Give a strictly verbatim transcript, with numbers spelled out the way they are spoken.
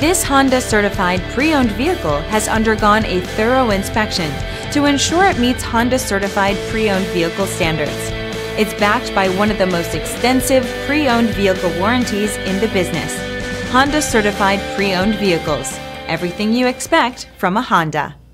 This Honda certified pre-owned vehicle has undergone a thorough inspection to ensure it meets Honda certified pre-owned vehicle standards. It's backed by one of the most extensive pre-owned vehicle warranties in the business. Honda certified pre-owned vehicles. Everything you expect from a Honda.